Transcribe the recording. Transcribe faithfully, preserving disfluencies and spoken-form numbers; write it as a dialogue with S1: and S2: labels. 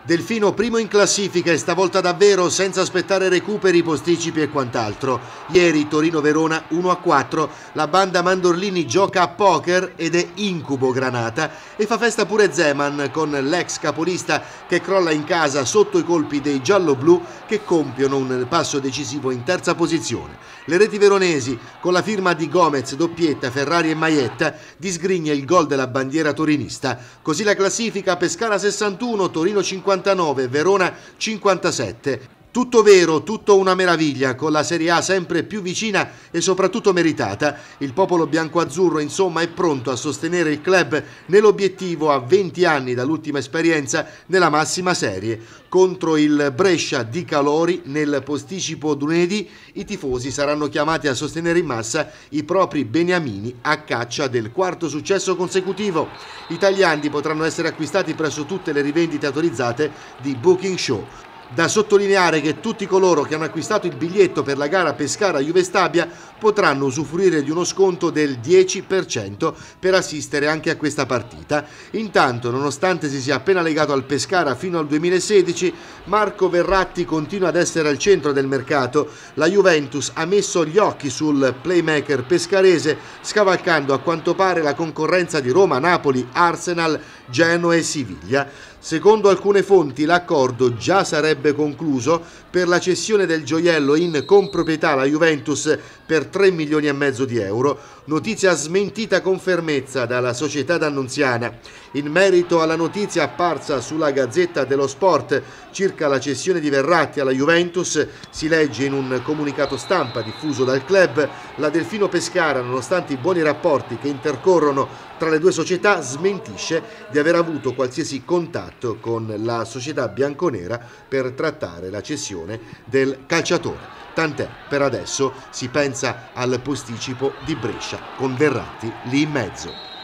S1: Delfino primo in classifica e stavolta davvero senza aspettare recuperi, posticipi e quant'altro. Ieri Torino-Verona uno a quattro, la banda Mandorlini gioca a poker ed è incubo Granata e fa festa pure Zeman con l'ex capolista che crolla in casa sotto i colpi dei giallo-blu che compiono un passo decisivo in terza posizione. Le reti veronesi con la firma di Gomez, doppietta, Ferrari e Maietta disgrigna il gol della bandiera torinista. Così la classifica: Pescara sessantuno, Torino cinquantanove, Verona cinquantasette. Tutto vero, tutto una meraviglia, con la Serie A sempre più vicina e soprattutto meritata. Il popolo bianco-azzurro insomma è pronto a sostenere il club nell'obiettivo a venti anni dall'ultima esperienza nella massima serie. Contro il Brescia di Calori nel posticipo lunedì i tifosi saranno chiamati a sostenere in massa i propri beniamini a caccia del quarto successo consecutivo. I tagliandi potranno essere acquistati presso tutte le rivendite autorizzate di Booking Show. Da sottolineare che tutti coloro che hanno acquistato il biglietto per la gara Pescara-Juve Stabia potranno usufruire di uno sconto del dieci per cento per assistere anche a questa partita. Intanto, nonostante si sia appena legato al Pescara fino al duemilasedici, Marco Verratti continua ad essere al centro del mercato. La Juventus ha messo gli occhi sul playmaker pescarese, scavalcando a quanto pare la concorrenza di Roma, Napoli, Arsenal, Genoa e Siviglia. Secondo alcune fonti l'accordo già sarebbe concluso per la cessione del gioiello in comproprietà alla Juventus per tre milioni e mezzo di euro, notizia smentita con fermezza dalla società d'Annunziana. In merito alla notizia apparsa sulla Gazzetta dello Sport circa la cessione di Verratti alla Juventus, si legge in un comunicato stampa diffuso dal club: la Delfino Pescara, nonostante i buoni rapporti che intercorrono tra le due società, smentisce di aver avuto qualsiasi contatto con la società bianconera per trattare la cessione del calciatore. Tant'è, per adesso si pensa al posticipo di Brescia con Verratti lì in mezzo.